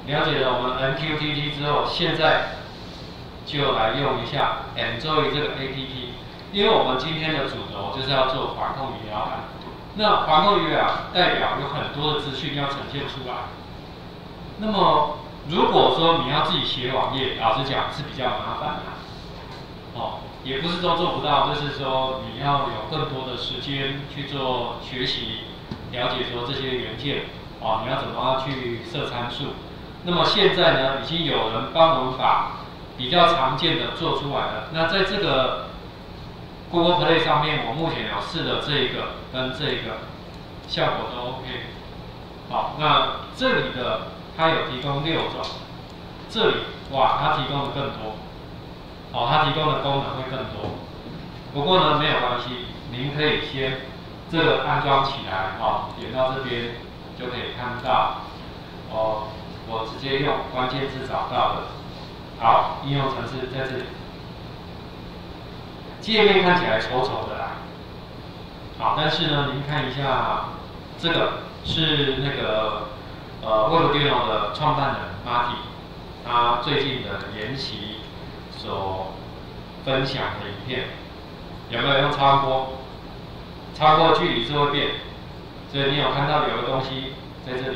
了解了我们 MQTT 之后，现在就来用一下 Enjoy 这个 APP， 因为我们今天的主轴就是要做环控仪表板。那环控仪表代表有很多的资讯要呈现出来。那么如果说你要自己写网页，老实讲是比较麻烦的。也不是都做不到，就是说你要有更多的时间去做学习，了解说这些元件，你要怎么去设参数。那么现在呢，已经有人帮我们把比较常见的做出来了。那在这个 Google Play 上面，我目前有试的这个跟这个效果都 OK。好，那这里的它有提供6种，这里哇，它提供的更多。它提供的功能会更多。不过呢，没有关系，您可以先这个安装起来，点到这边就可以看到。我直接用关键字找到的。好，应用程式在这里。界面看起来丑丑的啦。好，但是呢，您看一下，这个是那个Webdino 的创办人 Marty， 他最近的研习所分享的影片，有没有用超音波？超过距离是会变，所以你有看到有个东西在这里，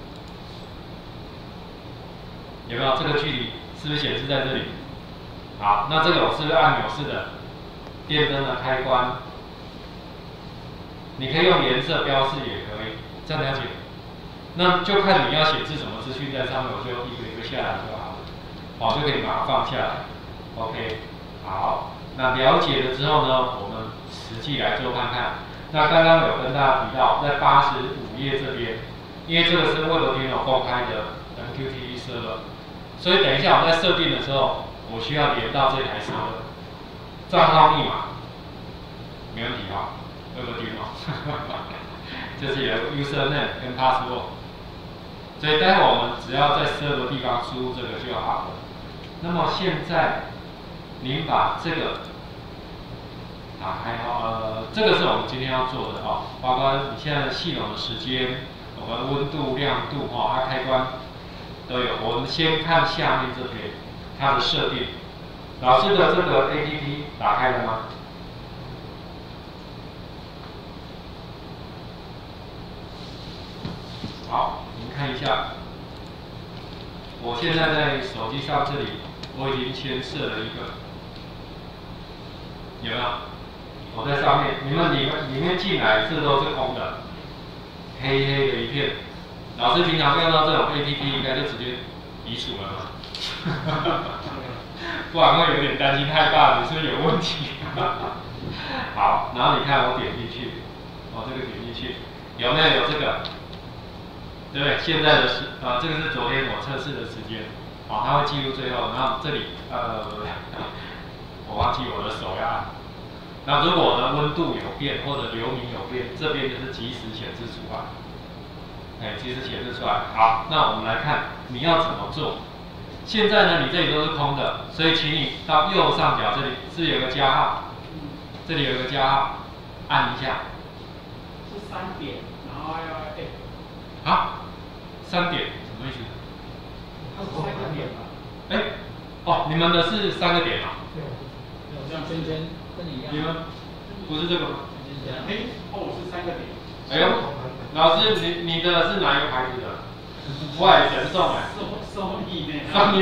有没有？这个距离是不是显示在这里？好，那这个我是不是按钮式的电灯的开关？你可以用颜色标示也可以，这样了解？那就看你要显示什么资讯在上面，我就一个一个下来就好了，就可以把它放下来。OK， 好，那了解了之后呢，我们实际来做看看。那刚刚有跟大家提到，在85页这边，因为这个是 Webdino 公开的 MQTT server， 所以等一下我们在设定的时候，我需要连到这台 server， 账号密码没问题哈，Webdino， 就是有 username 跟 password， 所以待会我们只要在 server 地方输入这个就好了。那么现在您把这个打开这个是我们今天要做的包括你现在系统的时间、我们温度、亮度它开关都有。我们先看下面这边它的设定。老师的这个 APP 打开了吗？好，您看一下，我现在在手机上这里。我已经先设了一个，有没有？我在上面，你们里面进来，这都是空的，黑黑的一片。老师平常用到这种 APP， 应该就直接移除了嘛，不然会有点担心害怕你是不是有问题。好，然后你看我点进去，这个点进去，有没有这个？对不对？现在的这个是昨天我测试的时间。它会记录最后，然后这里我忘记我的手要按。那如果我的温度有变或者流明有变，这边就是即时显示出来，即时显示出来。好，那我们来看你要怎么做。现在呢，你这里都是空的，所以请你到右上角这里是有个加号，这里有个加号，按一下。 是3点，然后要 3点什么意思？ 它是3个点吧？ 你们的是3个点啊？ 对，有这样圈圈跟你一样。 你们不是这个吗？ 我是3个点。 哎呦，老师，你的是哪一个牌子的？外神送哎。 Sony 呢？ 好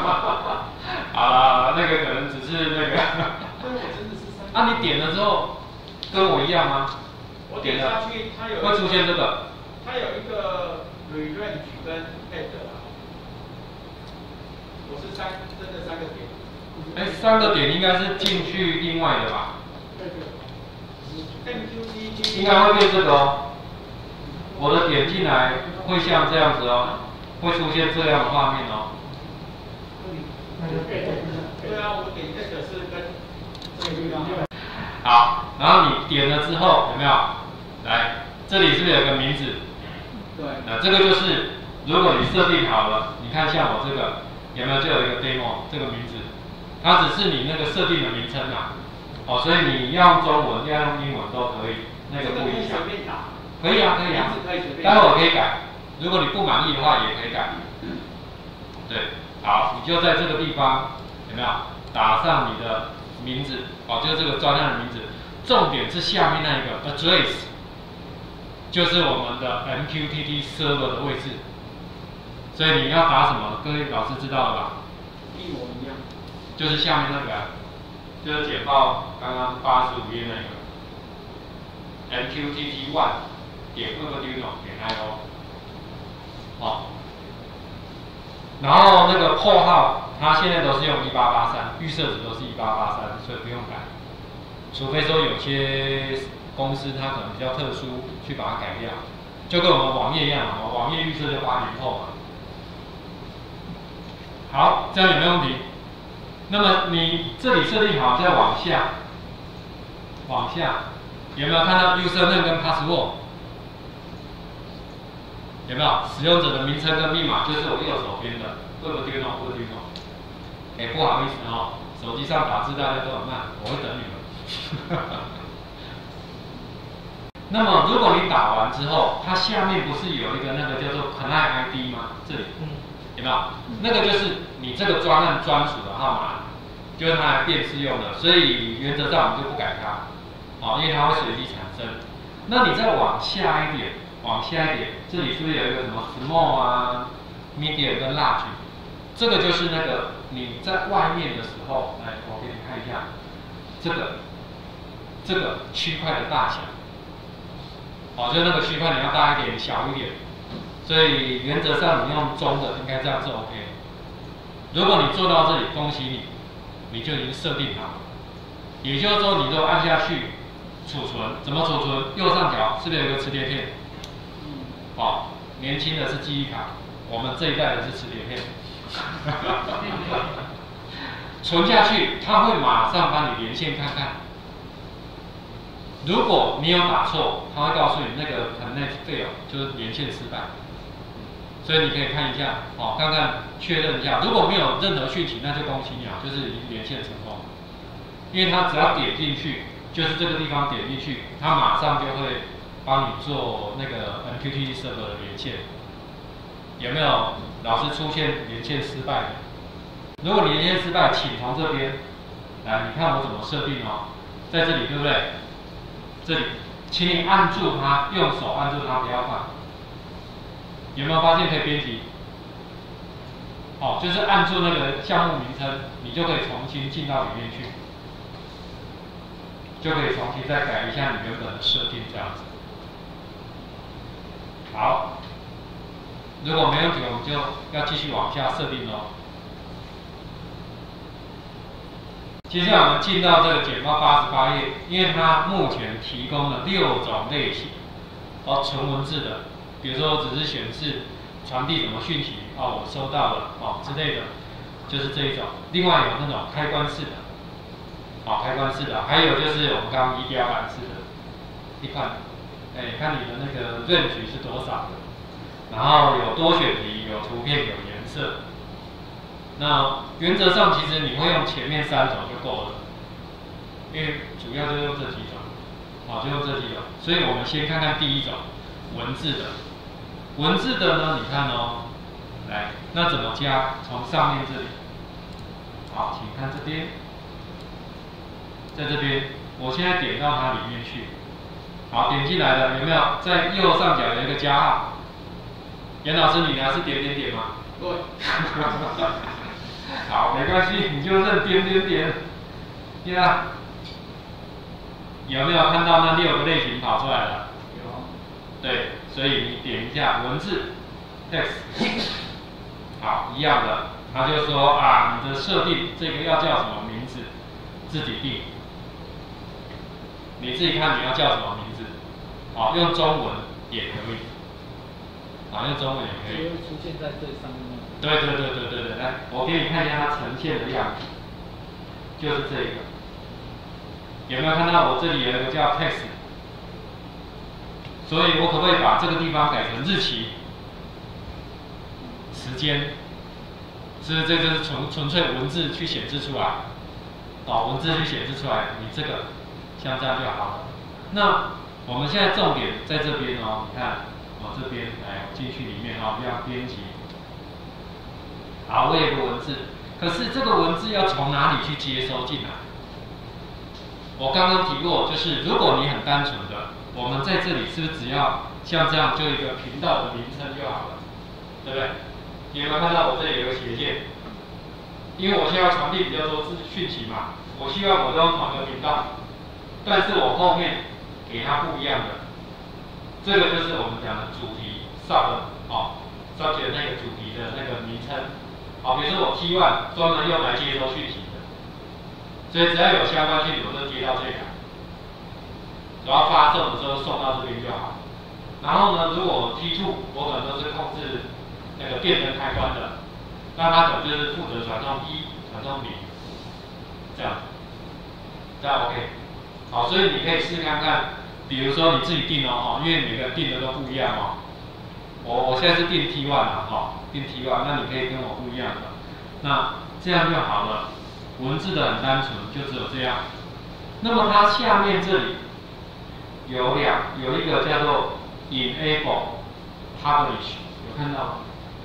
啦，那个可能只是那个。 对，我真的是3。 你点了之后跟我一样吗？ 我点下去，它有会出现这个。 它有一个 range 跟 head 我是真的3个点。 3个点应该是进去另外的吧？ 对。MQTT 应该会变这个我的点进来会像这样子会出现这样的画面对啊，我点这个是跟这个一样。 好，然后你点了之后有没有？来，这里是不是有个名字？ 对。 这个就是如果你设定好了，你看像我这个有没有就有一个 demo 这个名字，它只是你那个设定的名称所以你要用中文要用英文都可以，那个不影响。可以啊，可以啊。待会我可以改，如果你不满意的话也可以改。 对，好，你就在这个地方有没有打上你的名字？哦，就是这个专案的名字。重点是下面那一个 address， 就是我们的 MQTT server 的位置。所以你要打什么？各位老师知道了吧？ 一模一样。 就是下面那个，就是简报刚刚85页那个 MQTT1.Arduino.io， 好，然后那个破号，它现在都是用1883，预设值都是1883，所以不用改，除非说有些公司它可能比较特殊，去把它改掉，就跟我们网页一样嘛，网页预设就80后嘛。好，这样有没有问题？那么你这里设定好，再往下，有没有看到 username 跟 password？ 有没有？使用者的名称跟密码就是我右手边的 Arduino。不好意思哦，手机上打字大家都很慢，我会等你们。那么如果你打完之后，它下面不是有一个那个叫做 Client ID 吗？这里。有没有？那个就是你这个专案专属的号码，就是它来辨识用的，所以原则上我们就不改它，因为它会随机产生。那你再往下一点，这里是不是有一个什么 small 啊、medium 跟 large？ 这个就是那个你在外面的时候，来，我给你看一下，这个区块的大小，就是那个区块你要大一点、小一点。所以原则上你用中的应该这样是 OK。如果你做到这里，恭喜你，你就已经设定好了。也就是说，你都按下去储存，怎么储存？右上角是不是有一个磁碟片？年轻的是记忆卡，我们这一代的是磁碟片。存下去，它会马上帮你连线看看。如果你有打错，它会告诉你那个 connect fail， 就是连线失败。所以你可以看一下，看看确认一下。如果没有任何讯息，那就恭喜你啊，就是已经连线成功。因为它只要点进去，就是这个地方点进去，它马上就会帮你做那个 MQTT server 的连线。有没有老师出现连线失败的？如果你连线失败，请从这边来，你看我怎么设定哦，在这里对不对？这里，请你按住它，用手按住它，不要放。有没有发现可以编辑？就是按住那个项目名称，你就可以重新进到里面去，就可以重新再改一下你原本的设定，这样子。好，如果没问题，我们就要继续往下设定咯。接下来我们进到这个简报88页，因为它目前提供了6种类型，纯文字的。比如说，只是显示传递什么讯息，我收到了，之类的，就是这一种。另外有那种开关式的，开关式的，还有就是我们刚刚仪表板式的，一看，看你的那个range是多少的，然后有多选题，有图片，有颜色。那原则上其实你会用前面3种就够了，因为主要就用这几种，就用这几种。所以我们先看看第一种，文字的。文字的呢，你看哦，来，那怎么加？从上面这里，好，请看这边，在这边，我现在点到它里面去，好，点进来了，有没有？在右上角有一个加号。严老师，你拿是点点点吗？ 对。 好，没关系，你就认点点点。呀，有没有看到那6个类型跑出来了？ 有。 对。所以你点一下文字 text， 好，一样的，他就说你的设定这个要叫什么名字，自己定，你自己看你要叫什么名字，用中文也可以，用中文也可以。 就会出现在最上面。 对，来，我给你看一下它呈现的样子，就是这个，有没有看到我这里有一个叫 text？所以我可不可以把这个地方改成日期、时间？是不是这就是纯粹文字去显示出来？文字去显示出来，你这个像这样就好了。那我们现在重点在这边哦，你看，这边来进去里面不要编辑。 好，我有个文字，可是这个文字要从哪里去接收进来？我刚刚提过，就是如果你很单纯的，我们在这里是不是只要像这样就一个频道的名称就好了，对不对？你有没有看到我这里有个斜线？因为我现在要传递比较多讯息嘛，我希望我都用同一个频道，但是我后面给它不一样的，这个就是我们讲的主题 subject 那个主题的那个名称。好，比如说我 T1 专门用来接收讯息的，所以只要有相关讯息，我就接到这里来，然后发送的时候送到这边就好。然后呢，如果 T2 我可能都是控制那个电灯开关的，那它可能就是负责传送1、传送0，这样，这样 OK。好，所以你可以试看看，比如说你自己定哦，因为每个人定的都不一样哦。我现在是定 T1 啊，定 T1，那你可以跟我不一样的，那这样就好了。文字的很单纯，就只有这样。那么它下面这里有一个叫做 enable publish， 有看到吗？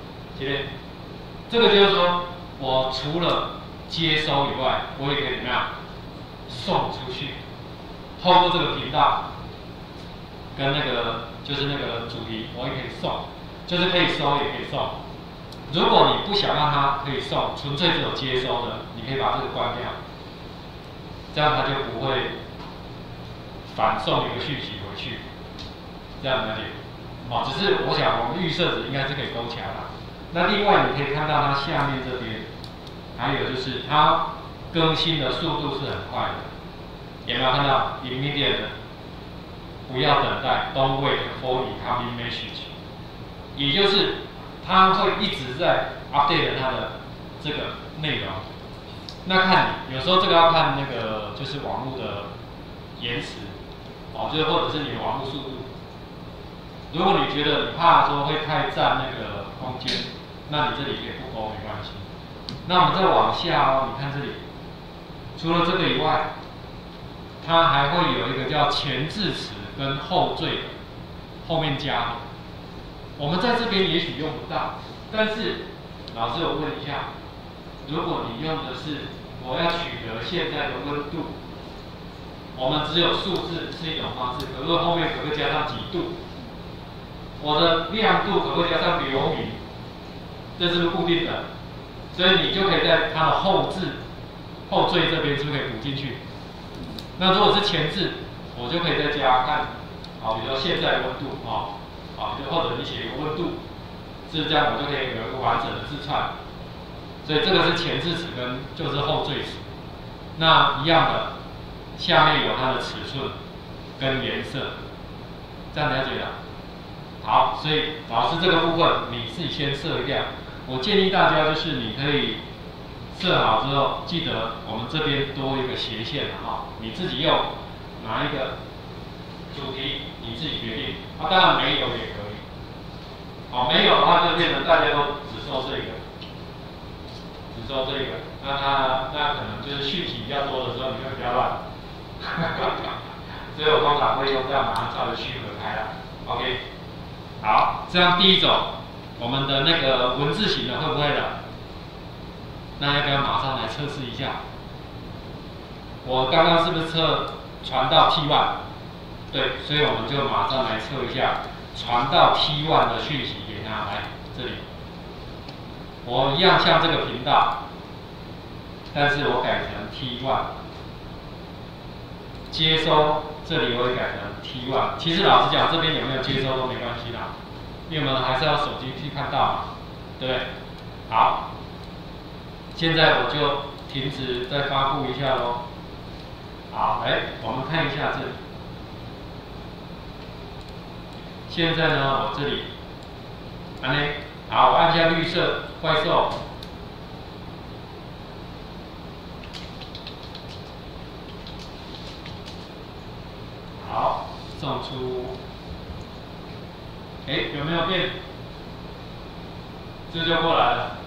这个就是说，我除了接收以外，我也可以怎么样送出去，透过这个频道跟那个就是那个主题，我也可以送，就是可以收也可以送。如果你不想让它可以送，纯粹只有接收的，你可以把这个关掉，这样它就不会反送一个讯息回去，这样了解？只是我想我们预设值应该是可以勾起来的。那另外你可以看到它下面这边，还有就是它更新的速度是很快的，有没有看到 immediate？ 不要等待 ，Don't wait for incoming message， 也就是它会一直在 update 它的这个内容。那看你，有时候这个要看那个就是网络的延迟，就是或者是你的网络速度。如果你觉得你怕说会太占那个空间，那你这里可以不勾没关系。那我们再往下你看这里，除了这个以外，它还会有一个叫前置词跟后缀的，后面加的。我们在这边也许用不到，但是老师有问一下，如果你用的是我要取得现在的温度，我们只有数字是一种方式，可是后面可不可以加上几度？我的亮度可不可以加上流明？这是不是固定的？所以你就可以在它的后缀这边是不是可以补进去？那如果是前置，我就可以再加看，比如说现在温度比如或者你写一个温度，是这样，我就可以有一个完整的字串。所以这个是前置词跟就是后缀词。那一样的，下面有它的尺寸跟颜色，这样了解了。好，所以老师这个部分你自己先设掉。我建议大家就是你可以设好之后，记得我们这边多一个斜线你自己用哪一个主题你自己决定。当然没有也可以。没有的话就变成大家都只收这个，那可能就是讯息比较多的时候你会比较乱。所以我通常会用这样把它稍微区隔开来。OK。好，这样第一种，我们的那个文字型的会不会了？那要不要马上来测试一下？我刚刚是不是测传到 T1？ 对，所以我们就马上来测一下传到 T1 的讯息给它来这里。我一样像这个频道，但是我改成 T1， 接收。这里我也改成 T1， 其实老实讲，这边有没有接收都没关系啦，因为我们还是要手机去看到嘛，对不对？好，现在我就停止再发布一下咯。好，我们看一下这里。现在呢，我这里，好，我按下绿色怪兽。好，送出，有没有变？这就过来了。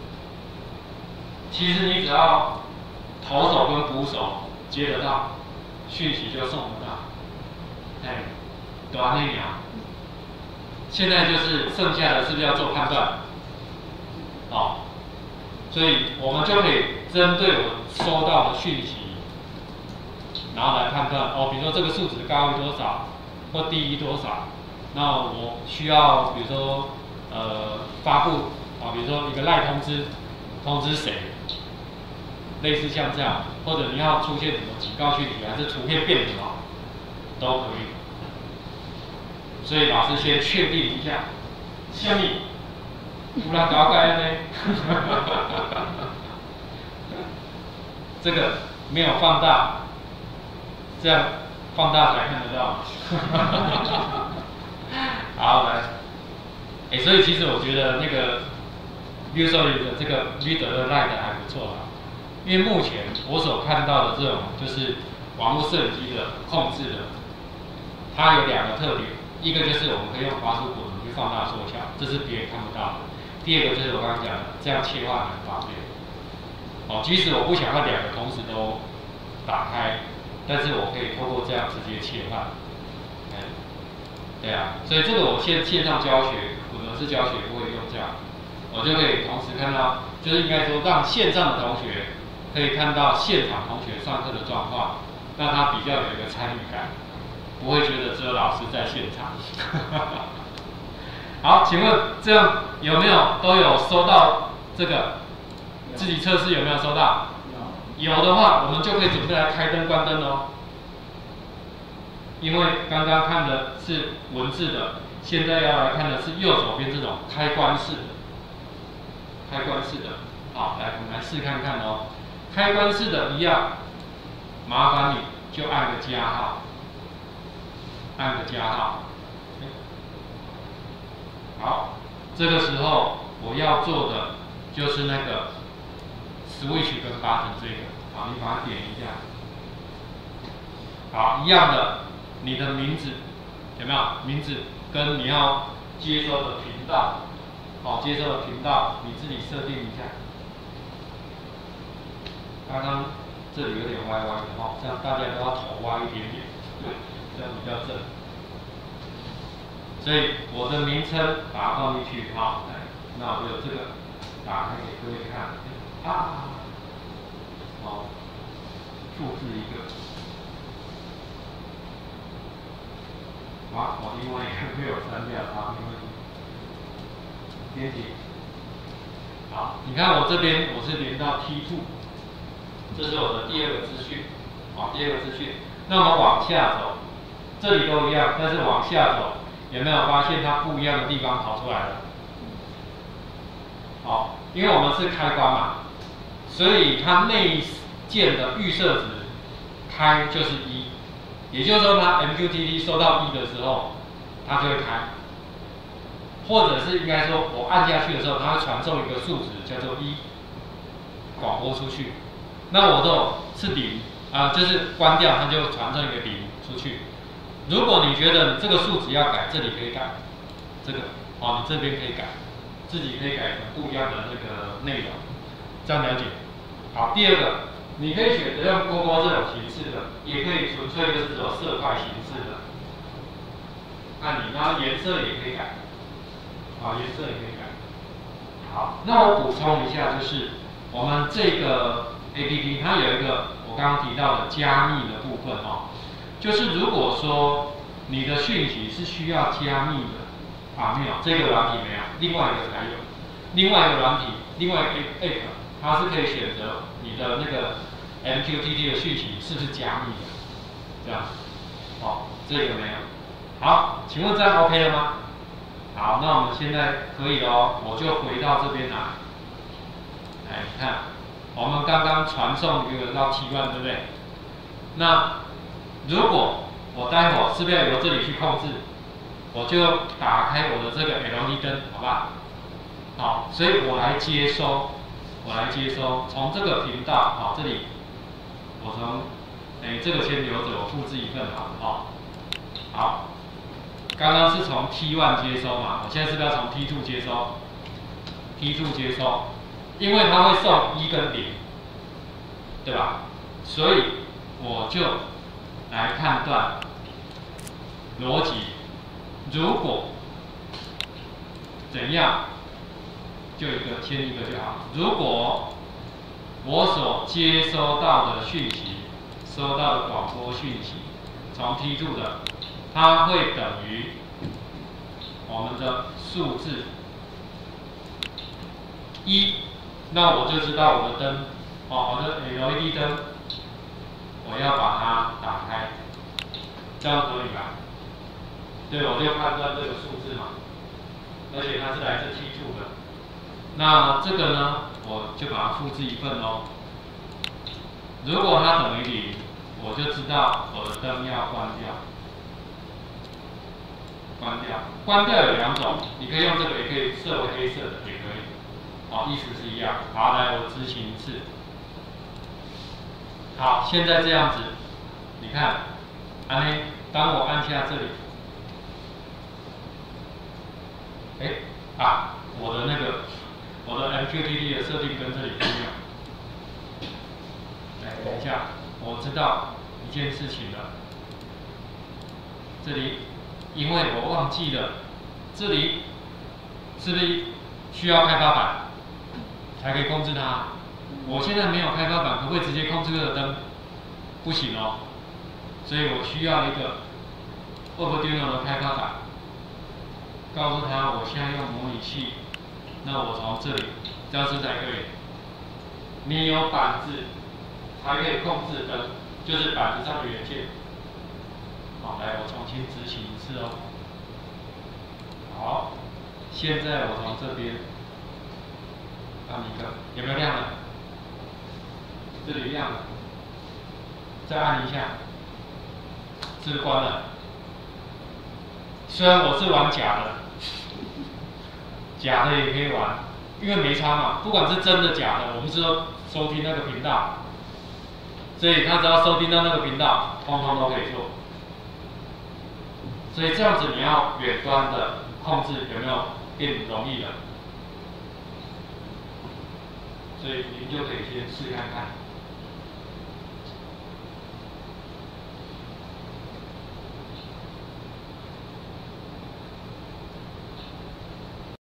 其实你只要投手跟捕手接得到，讯息就送得到。对啊，那样。现在就是剩下的是不是要做判断？ 所以我们就可以针对我收到的讯息，然后来判断哦，比如说这个数值高于多少或低于多少，那我需要比如说发布比如说一个赖通知谁，类似像这样，或者你要出现什么警告讯息，还是图片变什么，都可以。所以老师先确定一下，下面有人搞改呢？这个没有放大，这样放大才看得到。好，来，所以其实我觉得那个绿兽的这个Reader Lite 还不错啦，因为目前我所看到的这种就是网络摄影机的控制的，它有两个特点，一个就是我们可以用滑鼠滚轮去放大缩小，这是别人看不到的；第二个就是我刚刚讲的，这样切换很方便。即使我不想要两个同时都打开，但是我可以透过这样直接切换。对啊，所以这个我线上教学，混合式教学不会用这样，我就可以同时看到，就是应该说让线上的同学可以看到现场同学上课的状况，让他比较有一个参与感，不会觉得只有老师在现场。好，请问这样有没有都有收到这个？自己测试有没有收到？有的话，我们就可以准备来开灯关灯哦。因为刚刚看的是文字的，现在要来看的是右手边这种开关式的。开关式的，好，来我们来试看看哦。开关式的一样，麻烦你就按个加号，按个加号。好，这个时候我要做的就是那个。Switch 跟 button 这个，好，你把它点一下。好，一样的，你的名字有没有？名字跟你要接收的频道，接收的频道你自己设定一下。刚刚这里有点歪歪的这样大家都要头歪一点点，对，这样比较正。所以我的名称把它放进去，好，来，那我就这个打开给各位看。好，复制一个。好，我另外一个没有删掉，没问题。编辑。好，你看我这边我是连到 T2， 这是我的第二个资讯，第二个资讯。那我们往下走，这里都一样，但是往下走，有没有发现它不一样的地方跑出来了？好，因为我们是开关嘛。所以它内建的预设值开就是1，也就是说它 MQTT 收到1的时候，它就会开，或者是应该说我按下去的时候，它会传送一个数值叫做1，广播出去。那我是0就是关掉，它就传送一个0出去。如果你觉得你这个数值要改，这里可以改，这个你这边可以改，自己可以改成不一样的那个内容，这样了解。好，第二个，你可以选择用勾勾这种形式的，也可以纯粹就是这种色块形式的。按你，然后颜色也可以改，颜色也可以改。好，那我补充一下，就是我们这个 APP 它有一个我刚刚提到的加密的部分就是如果说你的讯息是需要加密的，没有，这个软体没有，另外一个才有，另外一个软体，另外一个 App。它是可以选择你的那个 MQTT 的讯息是不是加密的，这样，这个没有。好，请问这样 OK 了吗？好，那我们现在可以咯，我就回到这边来。看，我们刚刚传送一个到 T1，对不对？那如果我待会是不是要由这里去控制？我就打开我的这个 LED 灯，好不好？好，所以我来接收。从这个频道，这里，我从，这个先留着，我复制一份好，好，刚刚是从 T1 接收嘛，我现在是不是要从 T2 接收 ？T2 接收，因为它会送1跟0，对吧？所以我就来判断逻辑，如果怎样就签一个就好。如果我所接收到的讯息，收到的广播讯息，从 T2 的，它会等于我们的数字1，那我就知道我的灯，我的 LED 灯，我要把它打开，这样可以吧？对，我就判断这个数字嘛，而且它是来自 T2 的。那这个呢，我就把它复制一份咯。如果它等于0，我就知道我的灯要关掉。关掉有2种，你可以用这个，也可以设为黑色的，也可以。意思是一样。好，来，我执行一次。好，现在这样子，你看，当我按下这里，我的 MQTT 的设定跟这里不一样。来，等一下，我知道一件事情了。这里，因为我忘记了，这里是不是需要开发板才可以控制它？我现在没有开发板，可不可以直接控制这个灯？不行哦，所以我需要一个 Arduino 的开发板，告诉他我现在用模拟器，那我从这里，这样是才可以。你有板子才可以控制灯，就是板子上的元件。好，来，我重新执行一次哦。好，现在我从这边按一个，有没有亮了？这里亮了，再按一下，是不是关了？虽然我是玩假的，假的也可以玩，因为没差嘛，不管是真的假的，我们是收听那个频道，所以他只要收听到那个频道，通通都可以做。所以这样子你要远端的控制有没有变容易了？所以您就可以先试看看。